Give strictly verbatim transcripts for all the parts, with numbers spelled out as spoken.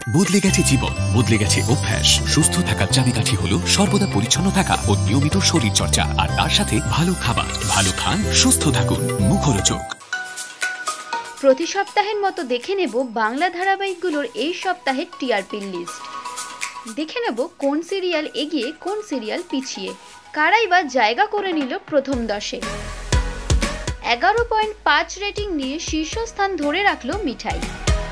বদলে গেছে জীবন, বদলে গেছে অভ্যাস। সুস্থ থাকার চাবিকাঠি হলো সর্বদা পরিচ্ছন্ন থাকা ও নিয়মিত শরীর চর্চা, আর তার সাথে ভালো খাবার। ভালো খান, সুস্থ থাকুন। মুখরোচক। প্রতি সপ্তাহের মতো দেখে নেব বাংলা ধারাবাহিকগুলোর এই সপ্তাহের টিআরপির লিস্ট। দেখে নেব কোন সিরিয়াল এগিয়ে, কোন সিরিয়াল পিছিয়ে, কারাই বা জায়গা করে নিল প্রথম দশে। এগারো পয়েন্ট পাঁচ রেটিং নিয়ে শীর্ষস্থান ধরে রাখলো মিঠাই।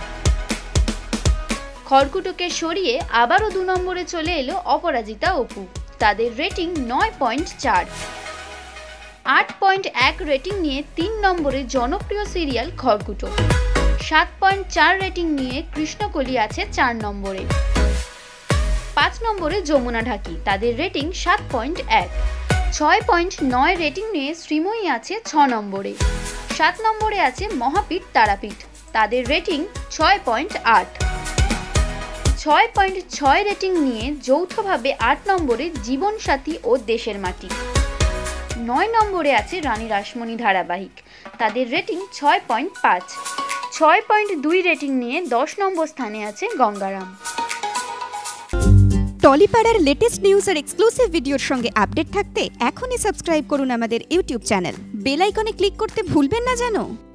খড়কুটোকে সরিয়ে আবারও দু নম্বরে চলে এলো অপরাজিতা অপু, তাদের রেটিং নয় পয়েন্ট চার। আট পয়েন্ট এক রেটিং নিয়ে তিন নম্বরে জনপ্রিয় সিরিয়াল খড়কুটো। সাত পয়েন্ট চার রেটিং নিয়ে কৃষ্ণকলি আছে চার নম্বরে। পাঁচ নম্বরে যমুনা ঢাকি, তাদের রেটিং সাত পয়েন্ট এক। ছয় পয়েন্ট নয় রেটিং নিয়ে শ্রীময়ী আছে ছ নম্বরে। সাত নম্বরে আছে মহাপীঠ তারাপীঠ, তাদের রেটিং ছয় পয়েন্ট আট। ছয় পয়েন্ট ছয় রেটিং নিয়ে যৌথভাবে আট নম্বরে জীবনসাথী ও দেশের মাটি। নয় নম্বরে আছে রানী রাসমণি ধারাবাহিক, তাদের রেটিং ছয় পয়েন্ট পাঁচ। ছয় পয়েন্ট দুই রেটিং নিয়ে দশ নম্বর স্থানে আছে গঙ্গারাম। টলিপাড়ার লেটেস্ট নিউজ আর এক্সক্লুসিভ ভিডিওর সঙ্গে আপডেট থাকতে এখনই সাবস্ক্রাইব করুন আমাদের ইউটিউব চ্যানেল। বেল আইকনে ক্লিক করতে ভুলবেন না যেন।